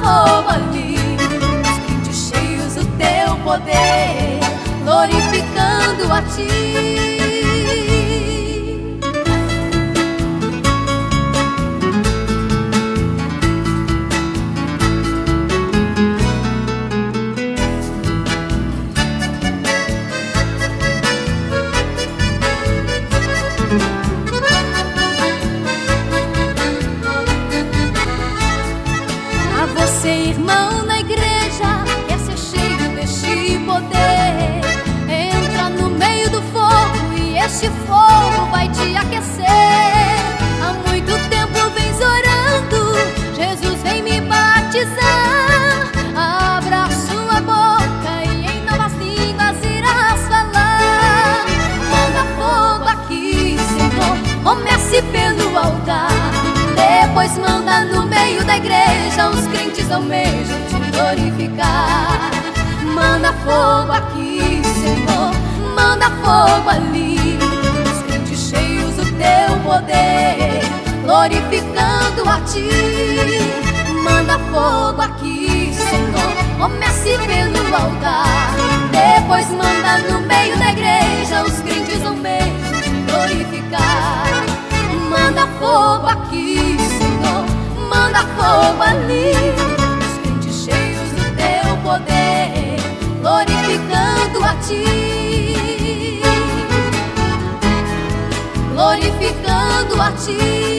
fogo ali, os crentes cheios do teu poder, glorificando a ti. Você, irmão na igreja, quer ser cheio deste poder, entra no meio do fogo e este fogo vai te aquecer. Há muito tempo vens orando, Jesus vem me batizar. Abra sua boca e em novas línguas irás falar. Manda fogo aqui, Senhor, comece pelo altar, depois manda no meio da igreja, os crentes almejam te glorificar. Manda fogo aqui, Senhor, manda fogo ali, os crentes cheios do teu poder, glorificando a ti. Manda fogo aqui, Senhor, comece pelo altar, depois manda no meio da igreja, os crentes almejam te glorificar. Manda fogo aqui, Senhor, manda fogo ali, os crentes cheios do teu poder, glorificando a ti, glorificando a ti.